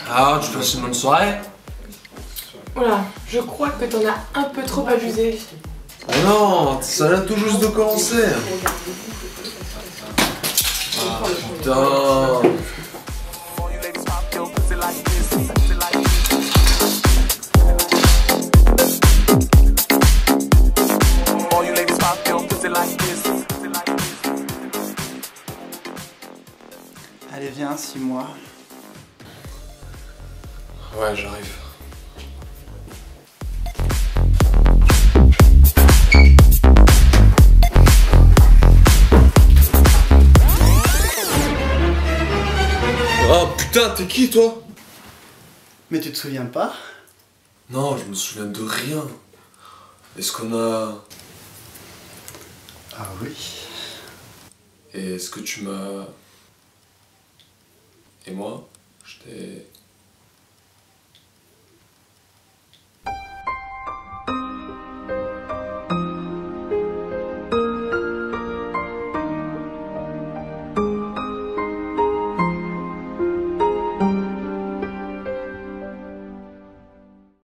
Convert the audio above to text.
Alors, tu passes une bonne soirée? Voilà, je crois que t'en as un peu trop abusé. Oh non, ça vient tout juste de commencer. Ah putain. Allez, viens, 6 mois. Ouais, j'arrive. Oh putain, t'es qui toi? Mais tu te souviens pas? Non, je me souviens de rien. Est-ce qu'on a... Ah oui. Et est-ce que tu m'as... Et moi, je t'ai...